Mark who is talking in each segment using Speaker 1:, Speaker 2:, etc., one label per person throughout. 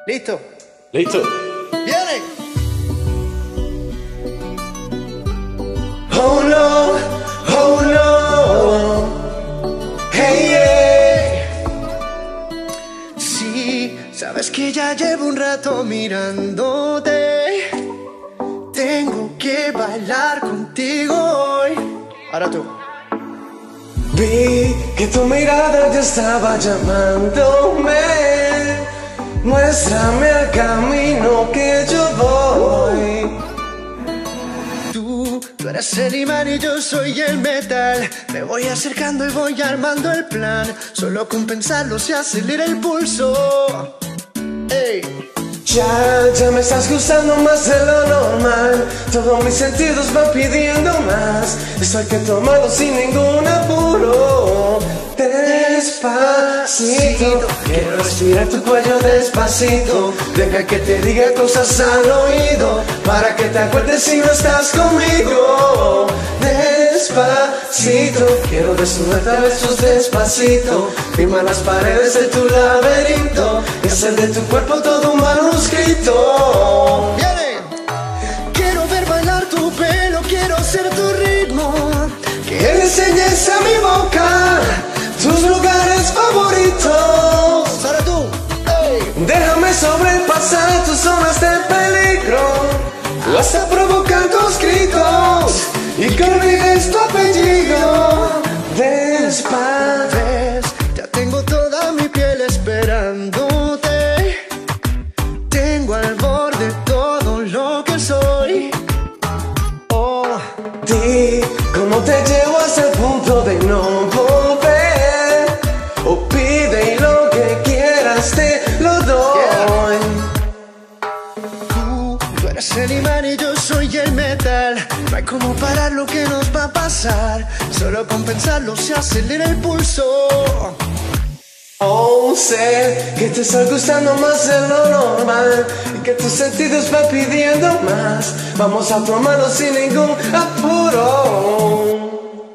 Speaker 1: ¿Listo?
Speaker 2: Listo.
Speaker 1: ¡Viene!
Speaker 2: Oh no, oh no, hey yeah.
Speaker 1: Sí, sabes que ya llevo un rato mirándote. Tengo que bailar contigo hoy. Ahora tú.
Speaker 2: Vi que tu mirada ya estaba llamándome. Muéstrame el camino que yo voy.
Speaker 1: Tú eres el imán y yo soy el metal. Me voy acercando y voy armando el plan. Solo con pensarlo se acelera el pulso. Ey.
Speaker 2: Ya me estás gustando más de lo normal. Todos mis sentidos van pidiendo más. Esto hay que tomarlo sin ningún apuro. Despacito, quiero respirar tu cuello despacito. Deja que te diga cosas al oído, para que te acuerdes si no estás conmigo. Despacito, quiero desnudarte a besos despacito. Firma las paredes de tu laberinto y hacer de tu cuerpo todo un manuscrito.
Speaker 1: ¡Viene! Quiero ver bailar tu pelo, quiero ser tu ritmo.
Speaker 2: Que le enseñes a mi boca tus lugares favoritos.
Speaker 1: Ahora tú. Ey.
Speaker 2: Déjame sobrepasar tus zonas de peligro, hasta provocar tus gritos y que olvides tu apellido. Despacio,
Speaker 1: Ya tengo toda mi piel esperándote. Tengo al borde todo lo que soy.
Speaker 2: oh, di cómo te llevo hasta el punto de no volver. O pide y lo que quieras te lo doy.
Speaker 1: Tú eres el imán y yo soy el metal. No hay como parar lo que nos va a pasar. Solo con pensarlo se acelera el pulso.
Speaker 2: Oh, sé que te está gustando más de lo normal y que tus sentidos van pidiendo más. Vamos a tomarlo sin ningún apuro.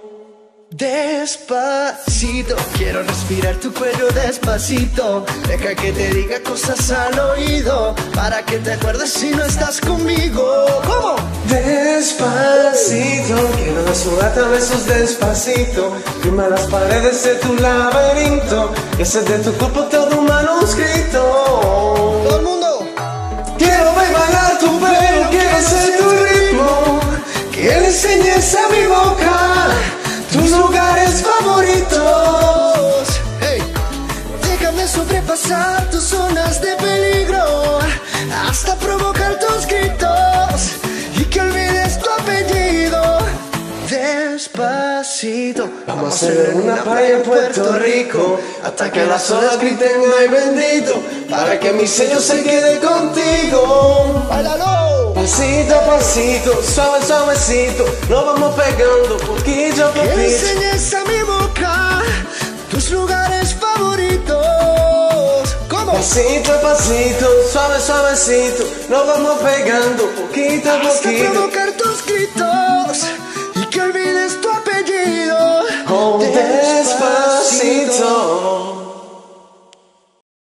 Speaker 1: Despacito, quiero respirar tu cuello despacito. Deja que te diga cosas al oído, para que te acuerdes si no estás conmigo. ¿Cómo?
Speaker 2: Despacito, quiero desnudarte a besos despacito. Firma las paredes de tu laberinto y hacer de tu cuerpo todo un manuscrito.
Speaker 1: Todo el mundo.
Speaker 2: Quiero ver bailar tu pelo, quiero ser tu ritmo. Que le enseñes a mi boca tus lugares favoritos.
Speaker 1: Hey, déjame sobrepasar tus zonas de peligro, hasta provocar tus gritos y que olvides tu apellido. Despacito,
Speaker 2: Vamos a hacer una playa en Puerto Rico, hasta que las olas griten ay bendito, para que mi sello se quede contigo.
Speaker 1: ¡Báilalo!
Speaker 2: Pasito a pasito, suave suavecito, nos vamos pegando poquito a
Speaker 1: Que
Speaker 2: poquito.
Speaker 1: enseñes a mi boca tus lugares favoritos. ¿Cómo?
Speaker 2: Pasito a pasito, suave suavecito, nos vamos pegando poquito a
Speaker 1: Hasta
Speaker 2: poquito.
Speaker 1: provocar tus gritos y que olvides tu apellido.
Speaker 2: Oh, despacito.